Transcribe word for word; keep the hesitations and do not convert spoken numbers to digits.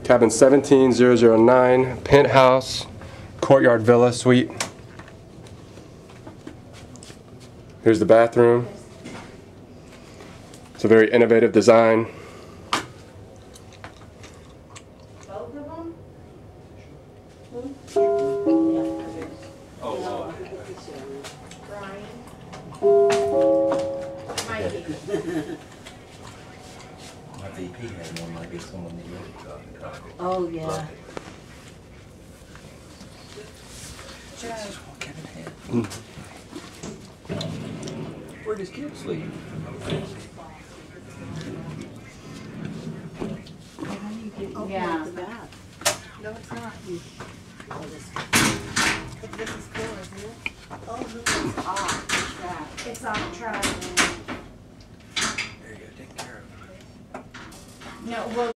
Cabin seventeen thousand nine, Penthouse, Courtyard Villa Suite. Here's the bathroom. It's a very innovative design. Both of them? Oh, Brian? Mikey? my V P had one, might be someone that you got. Oh, yeah. This is what Kevin had. Where does kids sleep? Yeah. The bath. No, it's not. Oh, this- But this is cool, isn't it? oh, no, it's off the track. It's on the track. There you go, take care of it. No, well.